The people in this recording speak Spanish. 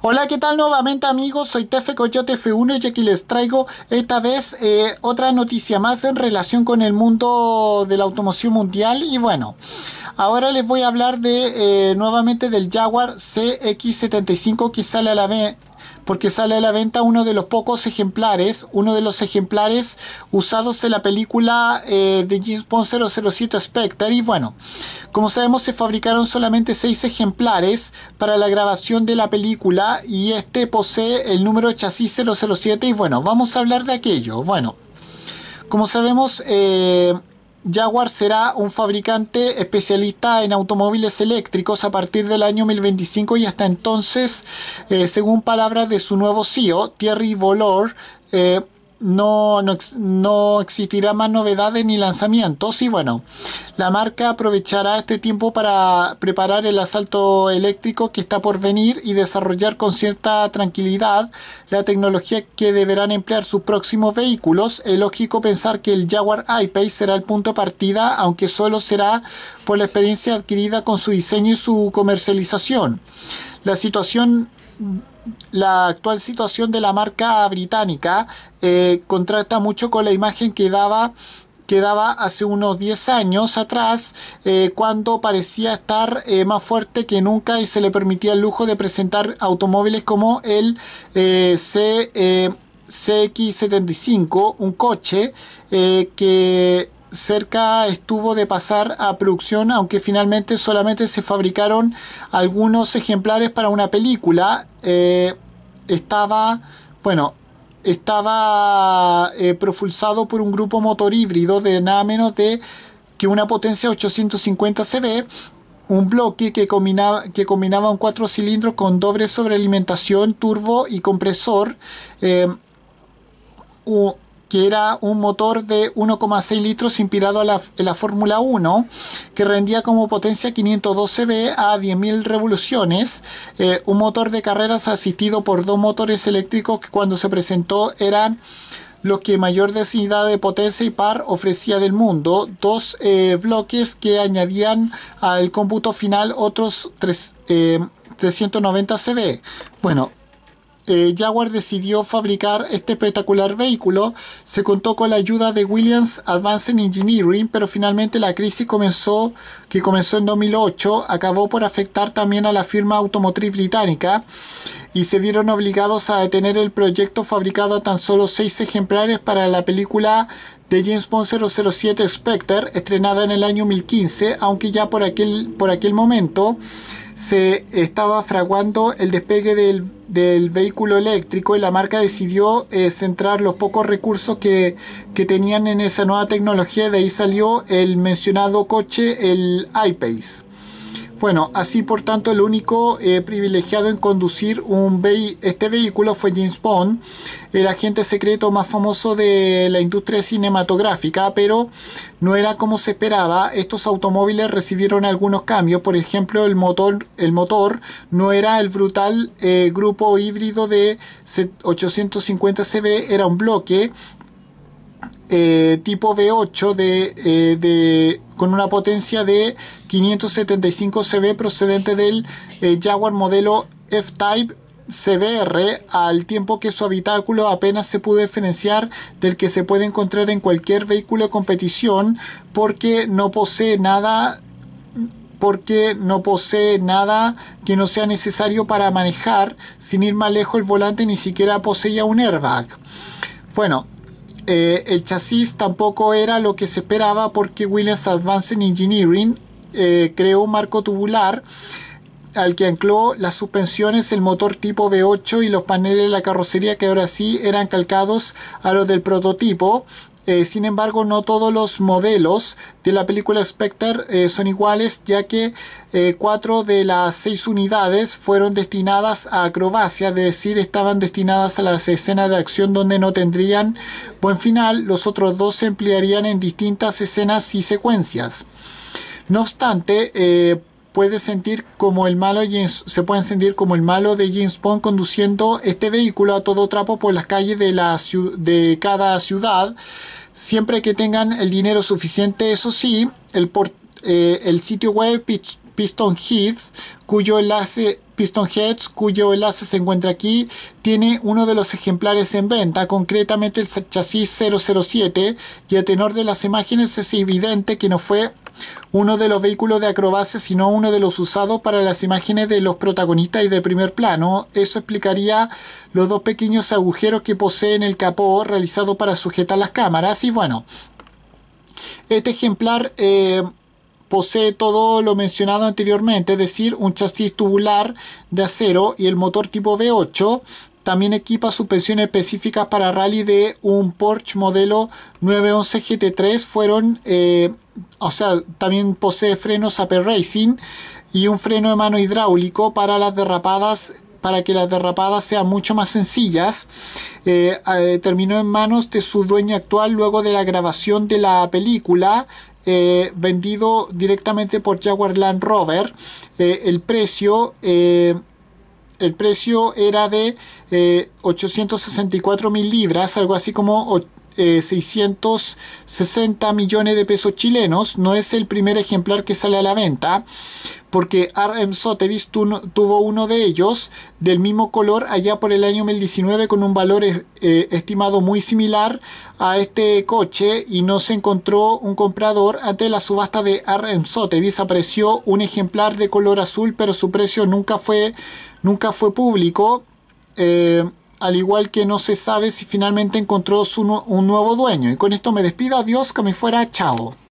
Hola, ¿qué tal nuevamente amigos? Soy Tefe Coyote F1 y aquí les traigo esta vez otra noticia más en relación con el mundo de la automoción mundial. Y bueno, ahora les voy a hablar de nuevamente del Jaguar CX75 que sale a la venta. Porque sale a la venta uno de los pocos ejemplares, uno de los ejemplares usados en la película de James Bond 007 Spectre. Y bueno, como sabemos se fabricaron solamente 6 ejemplares para la grabación de la película y este posee el número de chasis 007. Y bueno, vamos a hablar de aquello. Bueno, como sabemos, Jaguar será un fabricante especialista en automóviles eléctricos a partir del año 2025 y hasta entonces, según palabras de su nuevo CEO, Thierry Bolloré, no existirá más novedades ni lanzamientos. Y bueno, la marca aprovechará este tiempo para preparar el asalto eléctrico que está por venir y desarrollar con cierta tranquilidad la tecnología que deberán emplear sus próximos vehículos. Es lógico pensar que el Jaguar I-Pace será el punto de partida, aunque solo será por la experiencia adquirida con su diseño y su comercialización. La actual situación de la marca británica contrasta mucho con la imagen que daba hace unos 10 años atrás, cuando parecía estar más fuerte que nunca y se le permitía el lujo de presentar automóviles como el CX75, un coche que cerca estuvo de pasar a producción, aunque finalmente solamente se fabricaron algunos ejemplares para una película. Estaba, bueno, estaba propulsado por un grupo motor híbrido de nada menos de que una potencia 850 cb, un bloque que combinaba un 4 cilindros con doble sobrealimentación, turbo y compresor, que era un motor de 1,6 litros inspirado en la Fórmula 1, que rendía como potencia 512 cb a 10.000 revoluciones, un motor de carreras asistido por dos motores eléctricos que cuando se presentó eran los que mayor densidad de potencia y par ofrecía del mundo, dos bloques que añadían al cómputo final otros 390 cb. Bueno, Jaguar decidió fabricar este espectacular vehículo. Se contó con la ayuda de Williams Advanced Engineering, pero finalmente la crisis que comenzó en 2008 acabó por afectar también a la firma automotriz británica y se vieron obligados a detener el proyecto, fabricado a tan solo 6 ejemplares para la película de James Bond 007 Spectre, estrenada en el año 2015, aunque ya por aquel momento se estaba fraguando el despegue del vehículo eléctrico y la marca decidió centrar los pocos recursos que tenían en esa nueva tecnología. De ahí salió el mencionado coche, el I-Pace. Bueno, así por tanto el único privilegiado en conducir este vehículo fue James Bond, el agente secreto más famoso de la industria cinematográfica, pero no era como se esperaba. Estos automóviles recibieron algunos cambios. Por ejemplo, el motor no era el brutal grupo híbrido de 850 cb, era un bloque tipo V8 con una potencia de 575 cb procedente del Jaguar modelo F-Type CBR, al tiempo que su habitáculo apenas se pudo diferenciar del que se puede encontrar en cualquier vehículo de competición, porque no posee nada que no sea necesario para manejar. Sin ir más lejos, el volante ni siquiera poseía un airbag. Bueno, el chasis tampoco era lo que se esperaba, porque Williams Advanced Engineering creó un marco tubular al que ancló las suspensiones, el motor tipo V8 y los paneles de la carrocería, que ahora sí eran calcados a los del prototipo. Sin embargo, no todos los modelos de la película Spectre son iguales, ya que 4 de las 6 unidades fueron destinadas a acrobacia, es decir, estaban destinadas a las escenas de acción donde no tendrían buen final. Los otros 2 se emplearían en distintas escenas y secuencias. No obstante, se pueden sentir como el malo de James Bond conduciendo este vehículo a todo trapo por las calles de cada ciudad, siempre que tengan el dinero suficiente. Eso sí, el sitio web Piston Heads, cuyo enlace se encuentra aquí, tiene uno de los ejemplares en venta, concretamente el chasis 007, y a tenor de las imágenes es evidente que no fue uno de los vehículos de acrobacia, sino uno de los usados para las imágenes de los protagonistas y de primer plano. Eso explicaría los dos pequeños agujeros que posee en el capó, realizado para sujetar las cámaras. Y bueno, este ejemplar posee todo lo mencionado anteriormente, es decir, un chasis tubular de acero y el motor tipo V8. También equipa suspensiones específicas para rally de un Porsche modelo 911 GT3. También posee frenos AP Racing y un freno de mano hidráulico para las derrapadas, para que las derrapadas sean mucho más sencillas. Terminó en manos de su dueño actual luego de la grabación de la película. Vendido directamente por Jaguar Land Rover. El precio era de 864.000 libras, algo así como 660 millones de pesos chilenos. No es el primer ejemplar que sale a la venta, porque RM Sotheby's tuvo uno de ellos del mismo color allá por el año 2019 con un valor estimado muy similar a este coche, y no se encontró un comprador. Ante la subasta de RM Sotheby's apareció un ejemplar de color azul, pero su precio nunca fue público. Al igual que no se sabe si finalmente encontró un nuevo dueño. Y con esto me despido. Adiós, que me fuera. Chao.